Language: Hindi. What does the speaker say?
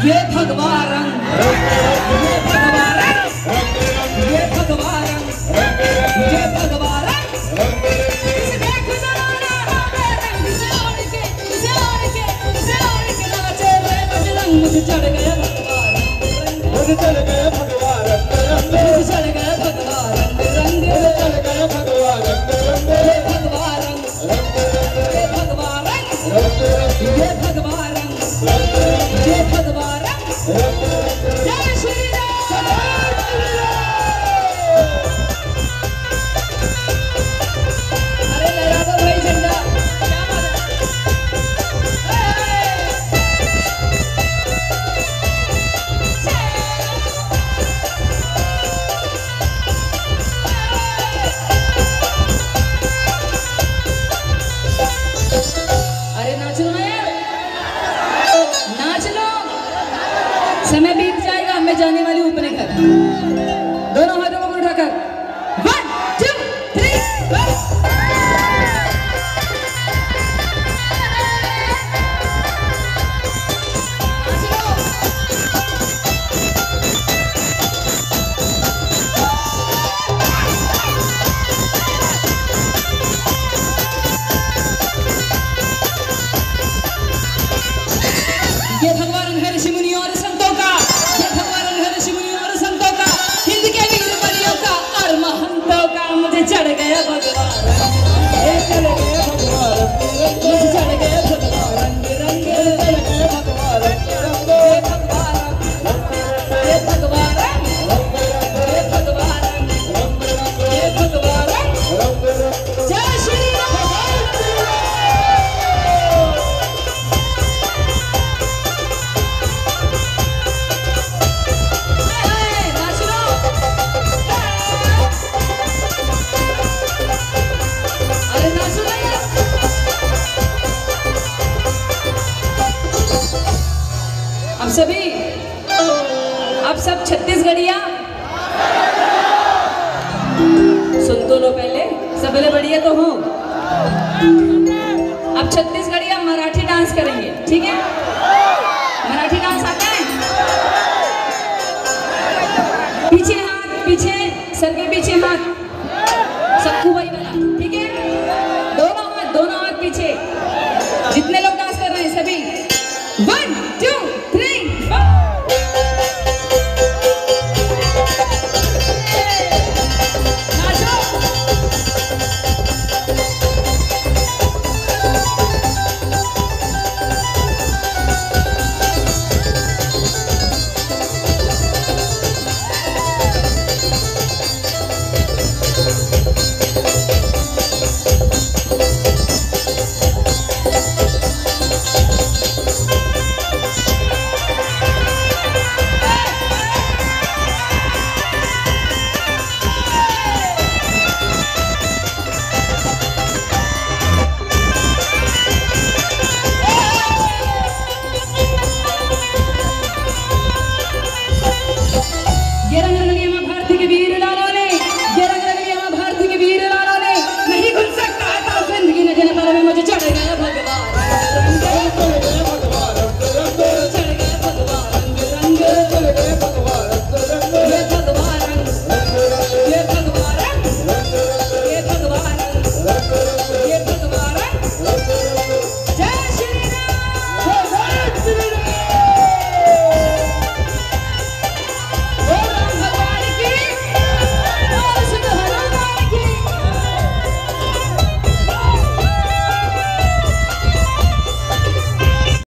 ये भगवा रंग, ये भगवा रंग, ये भगवा रंग, ये भगवा रंग। इसे देख जरा हमें रंग से ओढ़ के, इसे ओढ़ के, इसे ओढ़ के नाचे रे बजरंग। मुझे चढ़ गया भगवा रंग, मुझे चढ़ गया भगवा रंग, मुझे चढ़ गया भगवा रंग, मुझे चढ़ गया भगवा रंग, ये भगवा रंग, ये भगवा रंग, ये भगवा रंग, ये भगवा रंग। जय श्री राम। अरे लहरा दो भाई झंडा, क्या बात है। अरे नाच लो यार, नाच लो। समय बीत जाएगा, मैं जाने वाली हूँ अपने घर। दोनों हाथों को उठाकर 1 2 3 बस। ये भगवा रंग है ऋषि मुनियों और संतों का, ये भगवा रंग है ऋषि मुनियों और संतों का, हिंद के वीर बलियों का और महंतों का। मुझे चढ़ गया भगवा रंग, ये चढ़ गया भगवा रंग, मुझे चढ़ गया भगवा रंग रंग, चढ़ गया भगवा रंग रंग। ये भगवा रंग, ये भगवा रंग, ये भगवा रंग, ये भगवा रंग। जय श्री राम। अब सभी, अब सब छत्तीसगढ़िया सुन तो लो पहले, सब पहले बढ़िया तो हूँ। अब छत्तीसगढ़िया मराठी डांस करेंगे, ठीक है।